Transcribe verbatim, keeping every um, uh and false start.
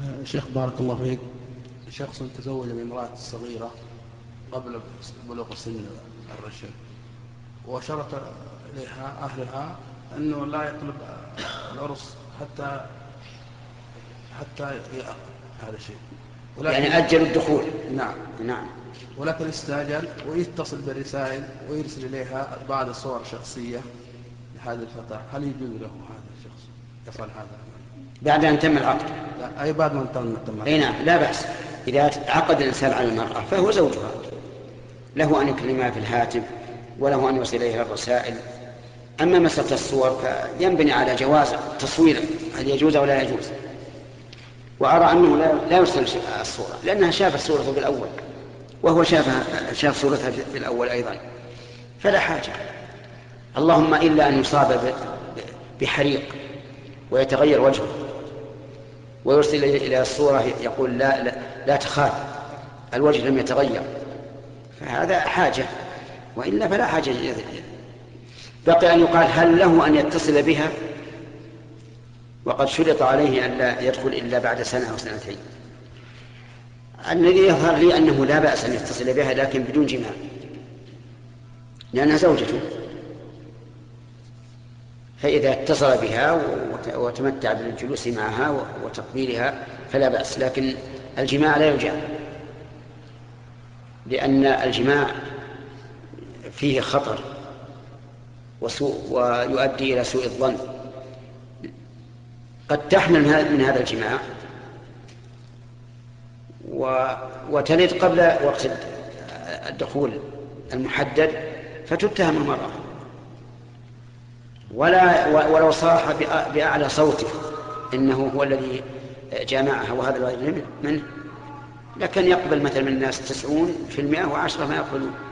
شيخ بارك الله فيك، شخص تزوج بامرأة صغيرة قبل بلوغ سن الرشد، وشرط إليها أهلها أنه لا يطلب العرس حتى حتى هذا الشيء، ولكن يعني أجل الدخول. نعم نعم. ولكن استعجل ويتصل بالرسائل ويرسل إليها بعض الصور شخصية لهذه الفتاة، هل يجوز له هذا الشخص يفعل هذا بعد أن تم العقد؟ لا، أي بعد ما تم. أي نعم، لا بأس. إذا عقد الإنسان على المرأة فهو زوجها، له أن يكلمها في الهاتف وله أن يرسل إليها الرسائل. أما مسألة الصور فينبني على جواز تصويره، هل يجوز أو لا يجوز. وأرى أنه لا يرسل الصورة لأنها شافت صورته بالأول وهو شافها شاف صورتها بالأول أيضا، فلا حاجة. اللهم إلا أن يصاب بحريق ويتغير وجهه ويرسل إلى الصورة يقول لا, لا, لا تخاف الوجه لم يتغير، فهذا حاجة، وإلا فلا حاجة. بقي أن يقال هل له أن يتصل بها وقد شرط عليه أن لا يدخل إلا بعد سنة أو سنتين. الذي يظهر لي أنه لا بأس أن يتصل بها لكن بدون جماع لأنها زوجته، فإذا اتصل بها وتمتع بالجلوس معها وتقبيلها فلا بأس، لكن الجماع لا يجاز، لأن الجماع فيه خطر وسوء ويؤدي إلى سوء الظن. قد تحمل من هذا الجماع وتلد قبل وقت الدخول المحدد فتتهم المرأة، ولا ولو صاح بأعلى صوته إنه هو الذي جامعها وهذا الواجب منه، لكن يقبل مثلا من الناس تسعون في المئة وعشرة ما يقبلون.